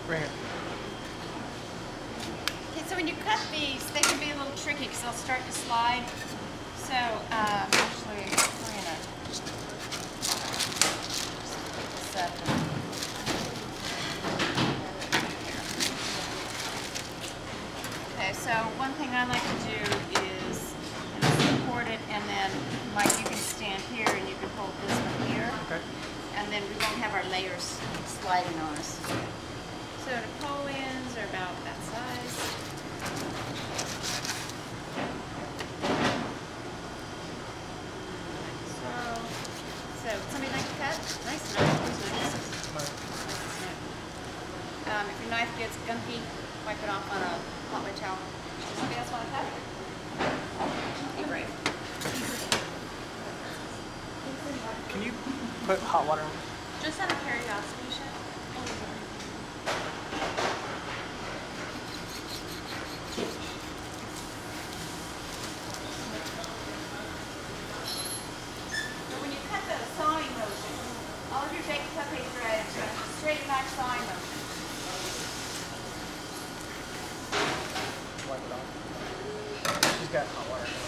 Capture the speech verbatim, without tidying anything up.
Right here. Okay, so when you cut these, they can be a little tricky because they'll start to slide. So, um, actually, we're gonna just put this up. Okay, so one thing I like to do is support it, and then, Mike, you can stand here and you can hold this one here. Okay. And then we won't have our layers sliding on us. So Napoleons are about that size. So, so somebody like to cut? Nice knife. Nice. Um, if your knife gets gunky, wipe it off on a hot wet towel. Does somebody else want to cut? Be brave. Can you put hot water in? Just out of curiosity, Chef. So when you cut the sawing motion, all of your baked puppy threads are a straight knife sawing motion. Wipe it off. She's got hot water.